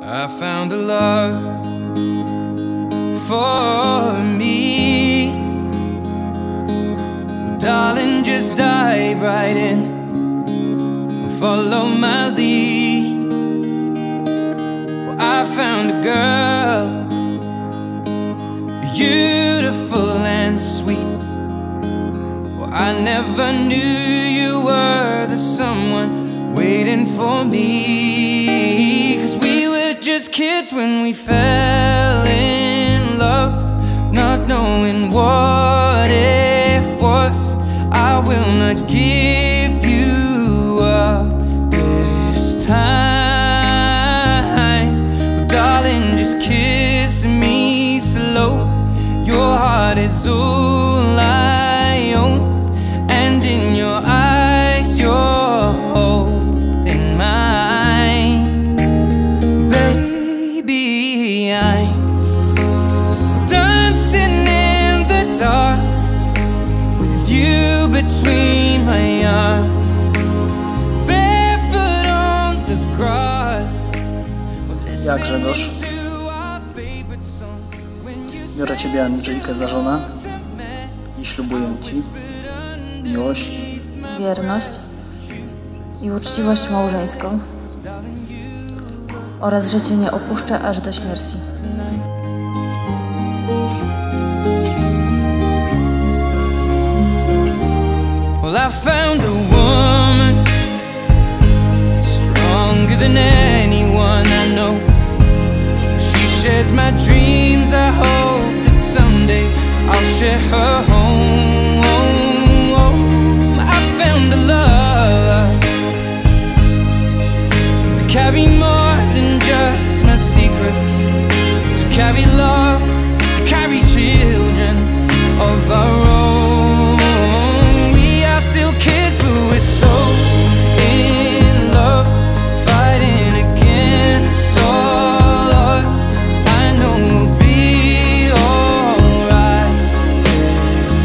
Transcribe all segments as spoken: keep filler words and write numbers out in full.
I found a love for me. Well, darling, just dive right in and follow my lead. Well, I found a girl, beautiful and sweet. Well, I never knew you were the someone waiting for me. 'Cause we were just kids when we fell in love, not knowing what it was. I will not give you up this time. Well, darling, just kiss me slow. Your heart is all I own, and in your eyes you're holding mine. Baby, I'm dancing in the dark with you between my arms, barefoot on the grass. Ja, Grzegorz, biorę Ciebie, Angelikę, za żonę i ślubuję Ci miłość, wierność i uczciwość małżeńską oraz że Cię nie opuszczę aż do śmierci. Well, I found a woman stronger than anyone I know. She shares my dreams. I hope that someday I'll share her home. I found a love to carry more than just my secrets, to carry love, to carry children of our own. We are still kids, but we're so in love, fighting against all odds. I know we'll be alright this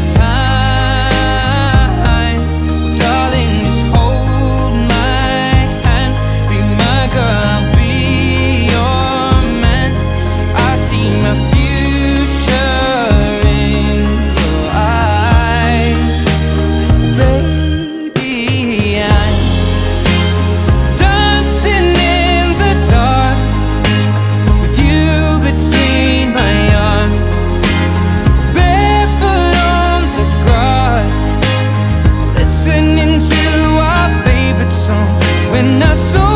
time. Well, darling, just hold my hand, be my girl, I'll be your man. I see my future in your eyes. Baby, I'm dancing in the dark with you between my arms, barefoot on the grass, listening to our favorite song. When I saw